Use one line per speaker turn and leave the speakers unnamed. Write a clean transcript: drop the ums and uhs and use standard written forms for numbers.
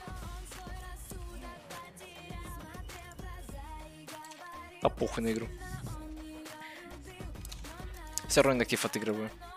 А похуй на игру. Все равно актив отыгрываю.